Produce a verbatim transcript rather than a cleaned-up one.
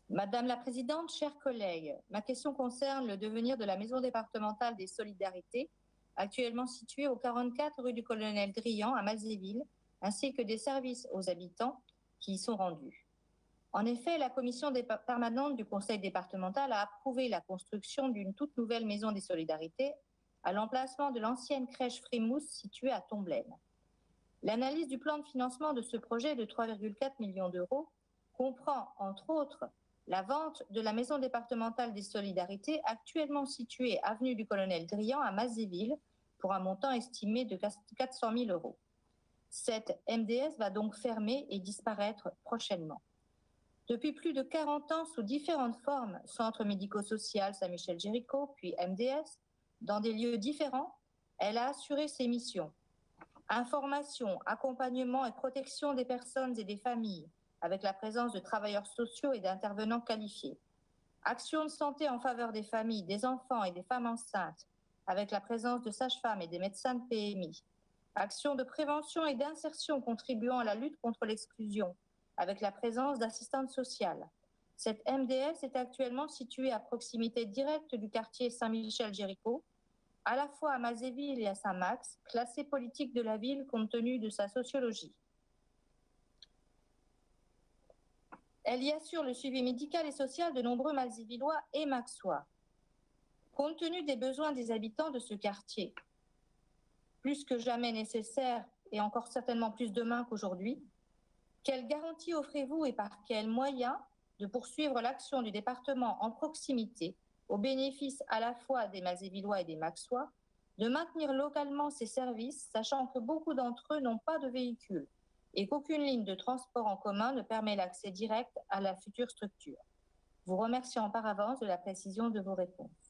Madame la Présidente, chers collègues, ma question concerne le devenir de la Maison départementale des solidarités, actuellement située au quarante-quatre rue du Colonel Drian à Malzéville, ainsi que des services aux habitants qui y sont rendus. En effet, la commission permanente du Conseil départemental a approuvé la construction d'une toute nouvelle Maison des solidarités à l'emplacement de l'ancienne crèche Frimousse située à Tomblaine. L'analyse du plan de financement de ce projet de trois virgule quatre millions d'euros comprend, entre autres, la vente de la Maison départementale des solidarités actuellement située avenue du Colonel Drian à Mazéville pour un montant estimé de quatre cent mille euros. Cette M D S va donc fermer et disparaître prochainement. Depuis plus de quarante ans, sous différentes formes, centre médico-social Saint-Michel-Jéricho, puis M D S, dans des lieux différents, elle a assuré ses missions. Information, accompagnement et protection des personnes et des familles, avec la présence de travailleurs sociaux et d'intervenants qualifiés. Action de santé en faveur des familles, des enfants et des femmes enceintes, avec la présence de sages-femmes et des médecins de P M I. Action de prévention et d'insertion contribuant à la lutte contre l'exclusion, avec la présence d'assistantes sociales. Cette M D S est actuellement située à proximité directe du quartier Saint-Michel-Jéricho, à la fois à Mazéville et à Saint-Max, classée politique de la ville compte tenu de sa sociologie. Elle y assure le suivi médical et social de nombreux Malzévillois et Maxois. Compte tenu des besoins des habitants de ce quartier, plus que jamais nécessaire et encore certainement plus demain qu'aujourd'hui, quelles garanties offrez-vous et par quels moyens de poursuivre l'action du département en proximité au bénéfice à la fois des Malzévillois et des Maxois, de maintenir localement ces services, sachant que beaucoup d'entre eux n'ont pas de véhicule et qu'aucune ligne de transport en commun ne permet l'accès direct à la future structure. Vous remercions par avance de la précision de vos réponses.